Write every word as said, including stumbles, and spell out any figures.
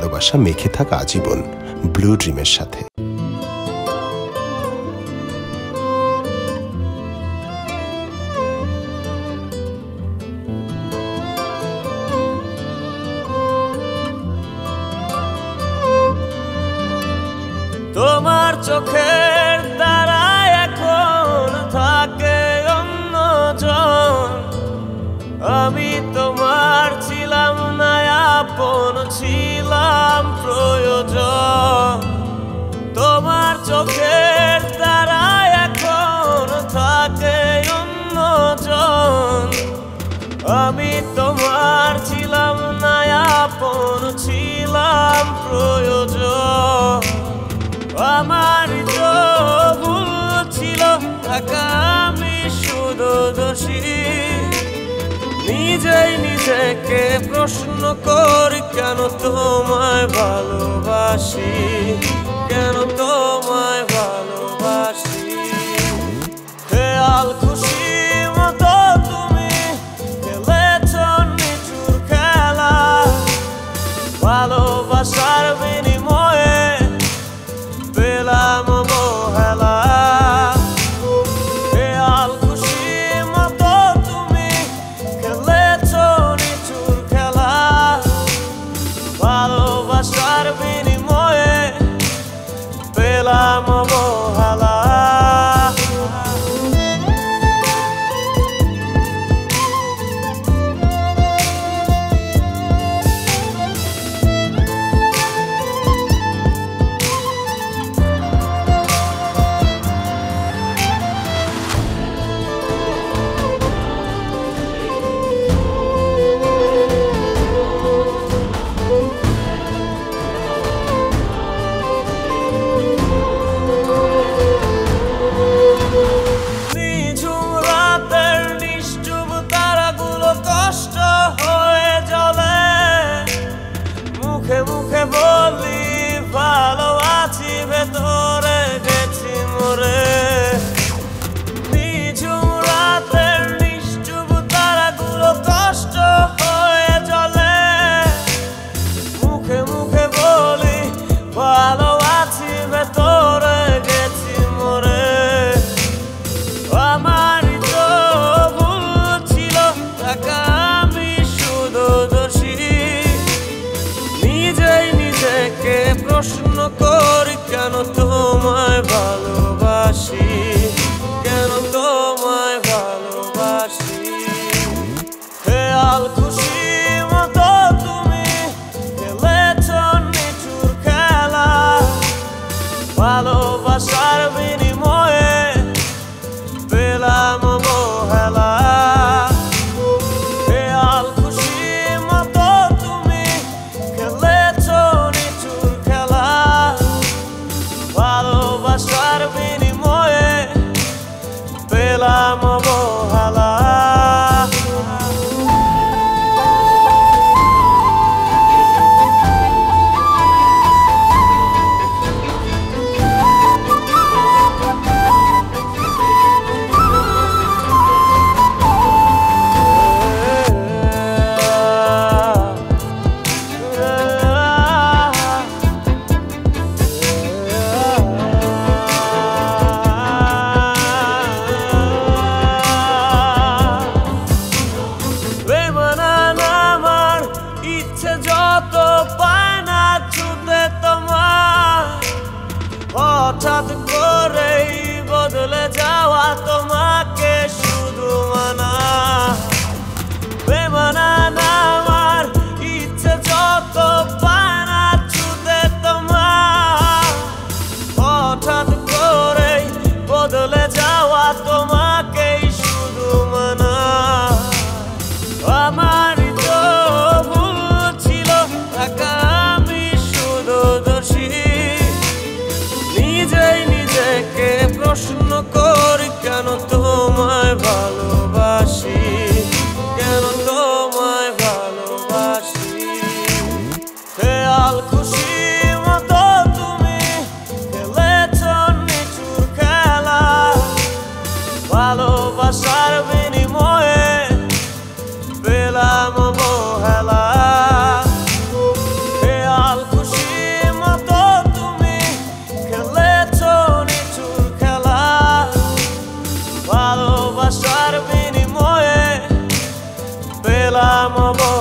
ভালোবাসা মেখে থাকা আজীবন ব্লু ড্রিমের সাথে। তোমার চোখের তারায় এখন থাকে অন্যজন, আমি তোমার ছিলাম না আপন, ছিলাম প্রয়োজন। তোমার চোখের তারায় এখন থাকে অন্যজন, আমি তোমার ছিলাম না আপন, ছিলাম প্রয়োজন। আমার তো ভুল ছিল, আমি শুধু দোষী। নিজেই নিজেকে প্রশ্ন করি, কেন তোমায় ভালোবাসি, কেন তোমায় ভালোবাসি। খেয়াল খুশি মতো তুমি খেলেছ নিচুর খেলা, ভালোবাসার বিনিময়ে পেলাম অবহেলা। খেয়াল খুশি মতো তুমি খেলেছ নিচুর খেলা, ভালোবাসার বিনিময়ে পেলাম অবহেলা। মুখে মুখে বলি ভালো আছি, ভেতরে গেছি মরে। নিঝুম রাতের নিষ্ঠুর তারাগুলো কষ্ট হয়ে জ্বলে, মুখে মুখে বলি ভালো আছি, ভেতরে গেছি মরে। আমার তো ভুল ছিল, আমি শুধু দোষী। নিজেই নিজেকে প্রশ্ন করি, কেন তোমায় ভালোবাসি, কেন তোমায় ভালোবাসি। খেয়াল খুশি মতো তুমি খেলেছ নিচুর খেলা, ভালোবাসার বিনিময়ে পেলাম অবহেলা। খেয়াল খুশি মতো তুমি খেলেছ নিচুর খেলা, ভালোবাসার বিনিময়ে পেলাম অবহেলা। হঠাৎ করেই বদলে যাওয়া তোমাকে শুধু মানা, বেমানা না আমার ইচ্ছে যত পায় না ছুতে তোমার। হঠাৎ করেই বদলে যাওয়া তোমাকেই শুধু মানা। আমার তো ভুল ছিল, আমি শুধু দোষী। নিজেই নিজেকে প্রশ্ন করি, কেন তো হলাম অবশ